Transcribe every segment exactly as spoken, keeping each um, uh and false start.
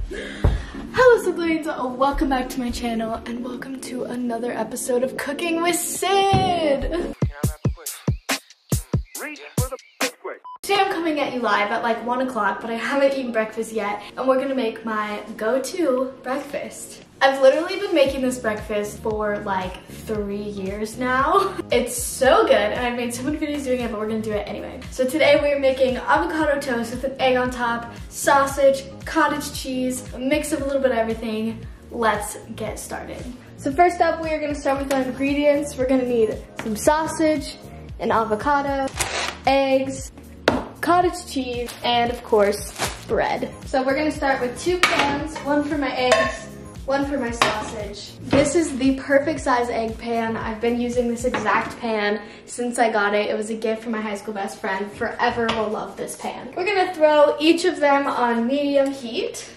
Hello siblings, welcome back to my channel and welcome to another episode of Cooking with Sid. Today I'm coming at you live at like one o'clock, but I haven't eaten breakfast yet, and we're gonna make my go-to breakfast. I've literally been making this breakfast for like three years now. It's so good, and I've made so many videos doing it, but we're gonna do it anyway. So today we're making avocado toast with an egg on top, sausage, cottage cheese, a mix of a little bit of everything. Let's get started. So first up, we are gonna start with our ingredients. We're gonna need some sausage, an avocado, eggs, cottage cheese, and of course, bread. So we're gonna start with two pans, one for my eggs, one for my sausage. This is the perfect size egg pan. I've been using this exact pan since I got it. It was a gift from my high school best friend. Forever will love this pan. We're gonna throw each of them on medium heat.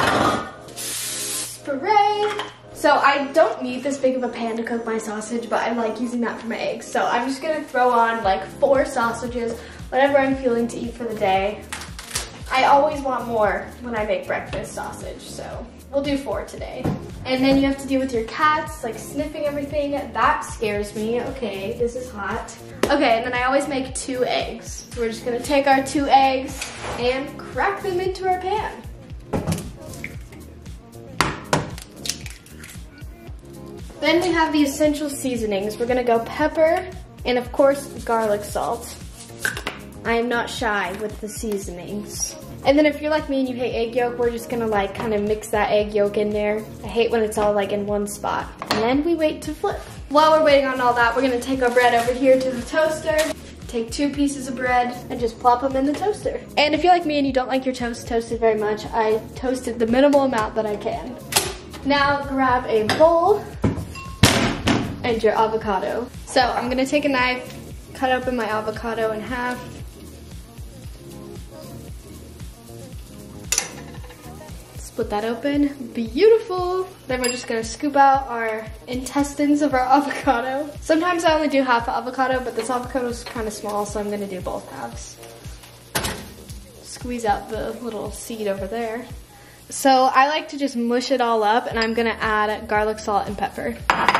Spray. So I don't need this big of a pan to cook my sausage, but I like using that for my eggs. So I'm just gonna throw on like four sausages, whatever I'm feeling to eat for the day. I always want more when I make breakfast sausage, so we'll do four today. And then you have to deal with your cats, like sniffing everything. That scares me. Okay, this is hot. Okay, and then I always make two eggs. So we're just gonna take our two eggs and crack them into our pan. Then we have the essential seasonings. We're gonna go pepper and of course garlic salt. I am not shy with the seasonings. And then if you're like me and you hate egg yolk, we're just gonna like kind of mix that egg yolk in there. I hate when it's all like in one spot. And then we wait to flip. While we're waiting on all that, we're gonna take our bread over here to the toaster. Take two pieces of bread and just plop them in the toaster. And if you're like me and you don't like your toast toasted very much, I toasted the minimal amount that I can. Now grab a bowl and your avocado. So I'm gonna take a knife, cut open my avocado in half. Split that open, beautiful. Then we're just gonna scoop out our intestines of our avocado. Sometimes I only do half avocado, but this avocado is kind of small, so I'm gonna do both halves. Squeeze out the little seed over there. So I like to just mush it all up, and I'm gonna add garlic, salt, and pepper.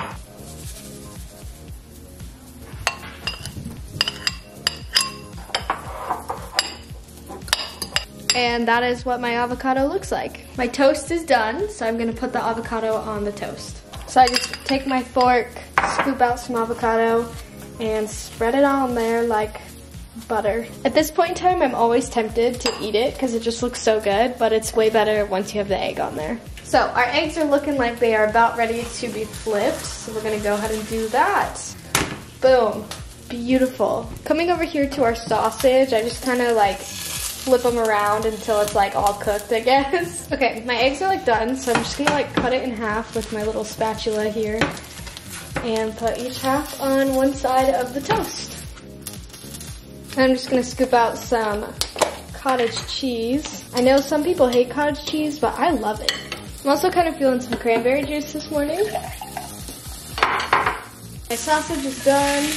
And that is what my avocado looks like. My toast is done, so I'm gonna put the avocado on the toast. So I just take my fork, scoop out some avocado, and spread it on there like butter. At this point in time, I'm always tempted to eat it because it just looks so good, but it's way better once you have the egg on there. So our eggs are looking like they are about ready to be flipped, so we're gonna go ahead and do that. Boom, beautiful. Coming over here to our sausage, I just kind of like flip them around until it's like all cooked, I guess. Okay, my eggs are like done, so I'm just gonna like cut it in half with my little spatula here and put each half on one side of the toast. And I'm just gonna scoop out some cottage cheese. I know some people hate cottage cheese, but I love it. I'm also kind of feeling some cranberry juice this morning. My sausage is done.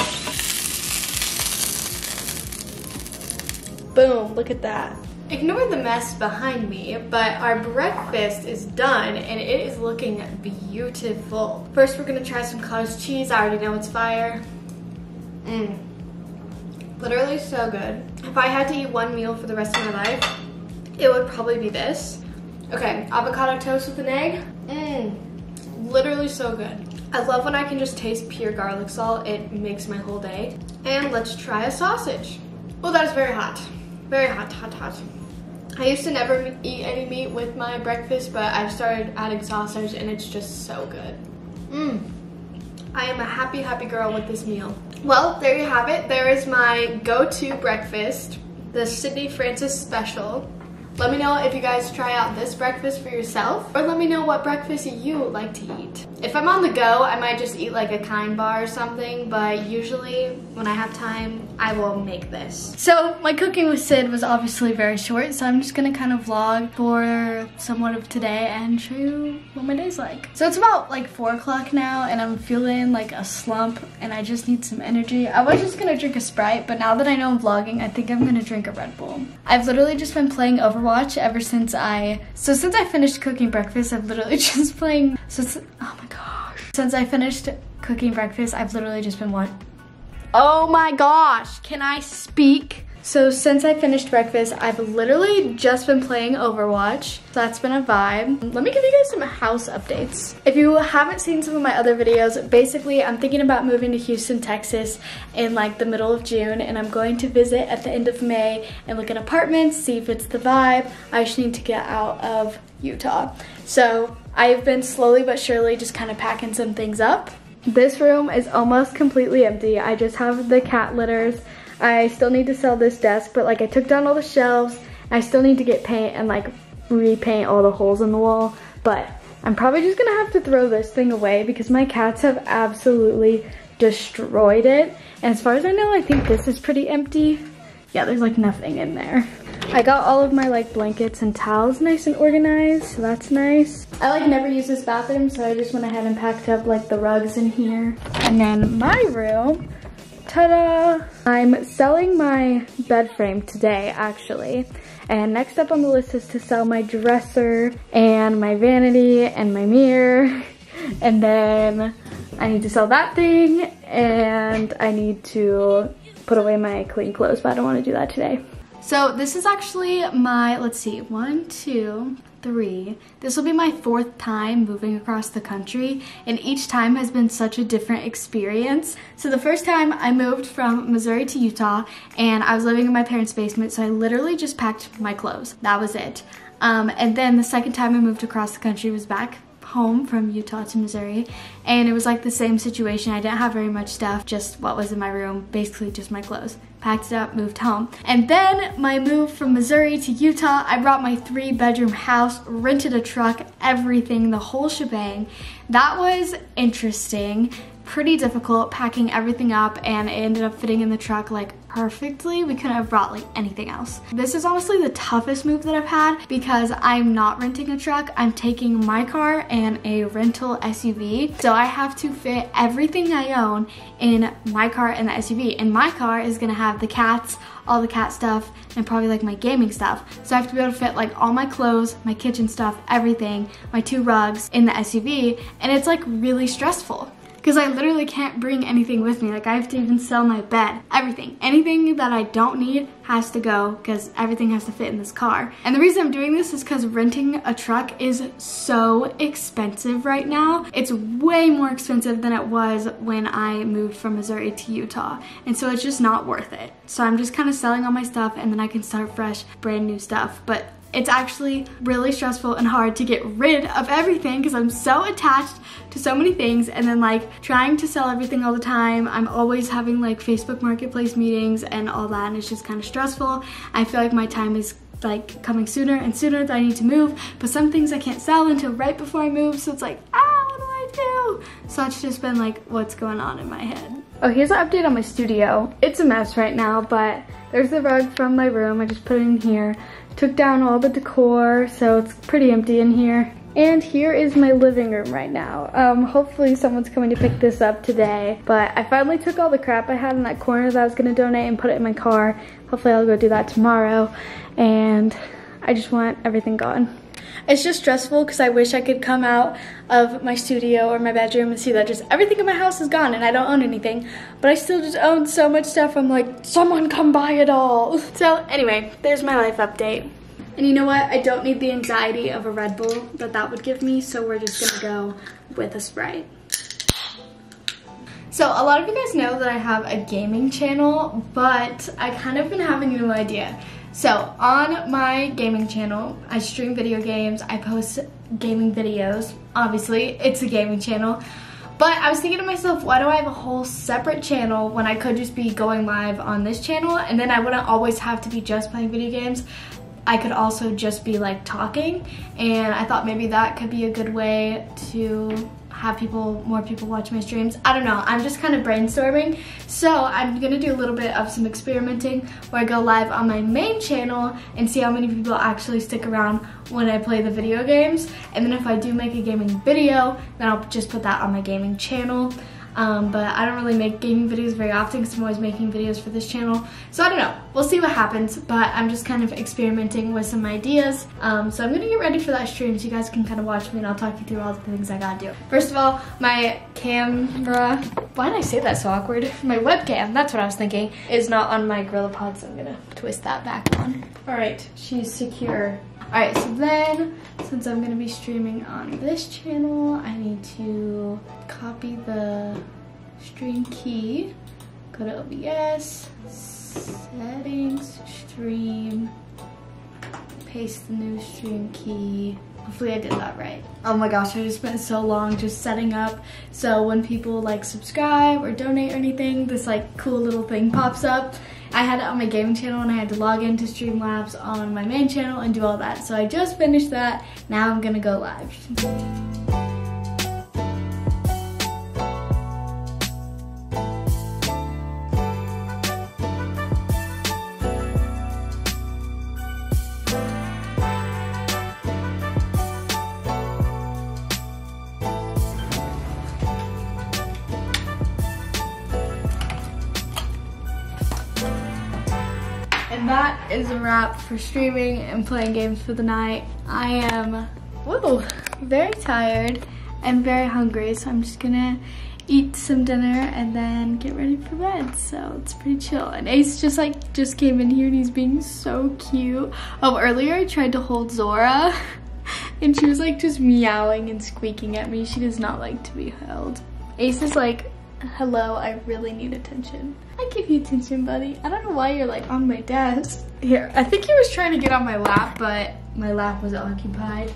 Boom, look at that. Ignore the mess behind me, but our breakfast is done and it is looking beautiful. First, we're gonna try some cottage cheese. I already know it's fire. Mmm, literally so good. If I had to eat one meal for the rest of my life, it would probably be this. Okay, avocado toast with an egg. Mmm, literally so good. I love when I can just taste pure garlic salt. It makes my whole day. And let's try a sausage. Oh, that is very hot. Very hot, hot, hot. I used to never eat any meat with my breakfast, but I've started adding sausage and it's just so good. Mmm. I am a happy, happy girl with this meal. Well, there you have it. There is my go-to breakfast, the Sydney Francis special. Let me know if you guys try out this breakfast for yourself, or let me know what breakfast you like to eat. If I'm on the go, I might just eat like a Kind bar or something, but usually when I have time, I will make this. So my cooking with Sid was obviously very short, so I'm just gonna kind of vlog for somewhat of today and show you what my day's like. So it's about like four o'clock now, and I'm feeling like a slump, and I just need some energy. I was just gonna drink a Sprite, but now that I know I'm vlogging, I think I'm gonna drink a Red Bull. I've literally just been playing Overwatch Overwatch ever since I, so since I finished cooking breakfast, I've literally just playing, so it's, oh my gosh. Since I finished cooking breakfast, I've literally just been watching, oh my gosh, can I speak? So since I finished breakfast, I've literally just been playing Overwatch. That's been a vibe. Let me give you guys some house updates. If you haven't seen some of my other videos, basically I'm thinking about moving to Houston, Texas in like the middle of June, and I'm going to visit at the end of May and look at apartments, see if it's the vibe. I just need to get out of Utah. So I've been slowly but surely just kind of packing some things up. This room is almost completely empty. I just have the cat litters. I still need to sell this desk, but like I took down all the shelves. I still need to get paint and like repaint all the holes in the wall, but I'm probably just gonna have to throw this thing away because my cats have absolutely destroyed it. And as far as I know, I think this is pretty empty. Yeah, there's like nothing in there. I got all of my like blankets and towels nice and organized, so that's nice. I like never use this bathroom, so I just went ahead and packed up like the rugs in here. And then my room, ta-da! I'm selling my bed frame today, actually. And next up on the list is to sell my dresser and my vanity and my mirror. And then I need to sell that thing, and I need to put away my clean clothes, but I don't want to do that today. So this is actually my, let's see, one, two, three. This will be my fourth time moving across the country, and each time has been such a different experience. So the first time I moved from Missouri to Utah, and I was living in my parents' basement, so I literally just packed my clothes. That was it. Um, and then the second time I moved across the country was back home from Utah to Missouri, and it was like the same situation. I didn't have very much stuff, just what was in my room, basically just my clothes. Packed it up, moved home. And then my move from Missouri to Utah, I brought my three bedroom house, rented a truck, everything, the whole shebang. That was interesting, pretty difficult, packing everything up, and it ended up fitting in the truck like perfectly. We couldn't have brought like anything else. This is honestly the toughest move that I've had because I'm not renting a truck. I'm taking my car and a rental S U V. So I have to fit everything I own in my car and the S U V. And my car is gonna have the cats, all the cat stuff, and probably like my gaming stuff. So I have to be able to fit like all my clothes, my kitchen stuff, everything, my two rugs in the S U V. And it's like really stressful, because I literally can't bring anything with me. Like I have to even sell my bed, everything. Anything that I don't need has to go because everything has to fit in this car. And the reason I'm doing this is because renting a truck is so expensive right now. It's way more expensive than it was when I moved from Missouri to Utah. And so it's just not worth it. So I'm just kind of selling all my stuff, and then I can start fresh, brand new stuff. But it's actually really stressful and hard to get rid of everything because I'm so attached to so many things, and then like trying to sell everything all the time. I'm always having like Facebook Marketplace meetings and all that, and it's just kind of stressful. I feel like my time is like coming sooner and sooner that I need to move, but some things I can't sell until right before I move, so it's like, ah, what do I do? So it's just been like what's going on in my head. Oh, here's an update on my studio. It's a mess right now, but there's the rug from my room. I just put it in here. Took down all the decor, so it's pretty empty in here. And here is my living room right now. Um, hopefully someone's coming to pick this up today, but I finally took all the crap I had in that corner that I was gonna donate and put it in my car. Hopefully I'll go do that tomorrow, and I just want everything gone. It's just stressful because I wish I could come out of my studio or my bedroom and see that just everything in my house is gone and I don't own anything, but I still just own so much stuff. I'm like, someone come buy it all. So anyway, there's my life update. And you know what? I don't need the anxiety of a Red Bull that that would give me, so we're just gonna go with a Sprite. So a lot of you guys know that I have a gaming channel, but I kind of been having a new idea. So on my gaming channel, I stream video games, I post gaming videos. Obviously, it's a gaming channel. But I was thinking to myself, why do I have a whole separate channel when I could just be going live on this channel, and then I wouldn't always have to be just playing video games. I could also just be like talking, and I thought maybe that could be a good way to have people, more people watch my streams. I don't know, I'm just kind of brainstorming. So I'm gonna do a little bit of some experimenting where I go live on my main channel and see how many people actually stick around when I play the video games. And then if I do make a gaming video, then I'll just put that on my gaming channel. Um, but I don't really make gaming videos very often because I'm always making videos for this channel. So I don't know. We'll see what happens, but I'm just kind of experimenting with some ideas. Um, so I'm gonna get ready for that stream so you guys can kind of watch me and I'll talk you through all the things I gotta do. First of all, my camera, why did I say that so awkward? My webcam, that's what I was thinking, is not on my GorillaPod, so I'm gonna twist that back on. All right, she's secure. All right, so then, since I'm gonna be streaming on this channel, I need to copy the stream key, go to O B S, settings, stream, paste the new stream key. Hopefully I did that right. Oh my gosh, I just spent so long just setting up so when people like subscribe or donate or anything, this like cool little thing pops up. I had it on my gaming channel and I had to log into Streamlabs on my main channel and do all that. So I just finished that. Now I'm gonna go live. And that is a wrap for streaming and playing games for the night. I am, whoa, very tired and very hungry, so I'm just gonna eat some dinner and then get ready for bed. So it's pretty chill. And Ace just like, just came in here and he's being so cute. Oh, earlier I tried to hold Zora and she was like just meowing and squeaking at me. She does not like to be held. Ace is like, hello, I really need attention. I give you attention, buddy. I don't know why you're like on my desk. Here, I think he was trying to get on my lap, but my lap was occupied.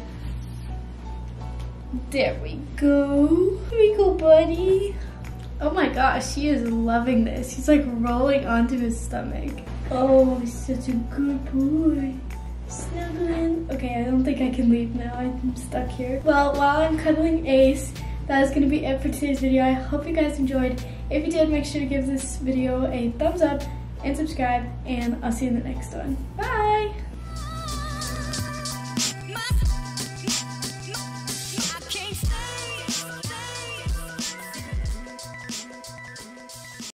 There we go. Here we go, buddy. Oh my gosh, he is loving this. He's like rolling onto his stomach. Oh, he's such a good boy. Snuggling. Okay, I don't think I can leave now. I'm stuck here. Well, while I'm cuddling Ace, that is going to be it for today's video. I hope you guys enjoyed. If you did, make sure to give this video a thumbs up and subscribe, and I'll see you in the next one. Bye!